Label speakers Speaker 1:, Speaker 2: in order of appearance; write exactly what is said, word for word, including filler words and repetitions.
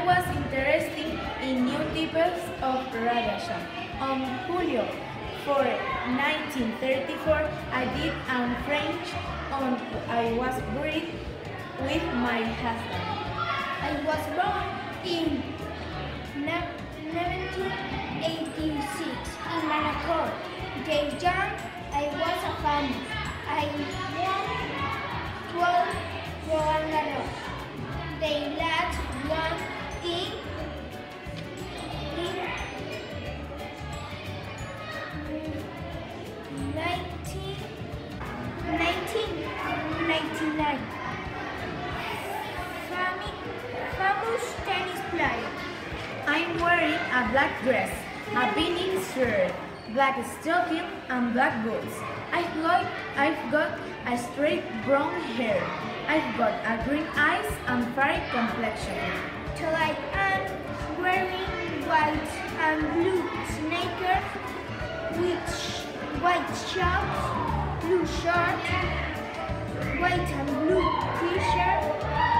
Speaker 1: was interested in new types of radiation. On Julio fourth, nineteen thirty-four, I did a French on I was buried with my husband.
Speaker 2: I was born in seventeen eighty-six in Manacor. The young I was a famous. I won twelve Roland Garros. The last one in, in nineteen ninety-nine. Famous tennis player.
Speaker 1: I'm wearing a black dress, a beanie shirt, black stocking and black boots. I've got, I've got a straight brown hair. I've got a green eyes and fiery complexion.
Speaker 2: Tonight I'm wearing white and blue sneakers with white shorts, blue shirt, white and blue t-shirt,